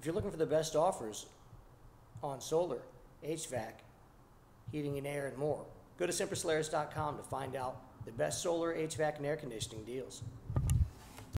If you're looking for the best offers on solar, HVAC, heating and air, and more, go to sempersolaris.com to find out the best solar, HVAC, and air conditioning deals.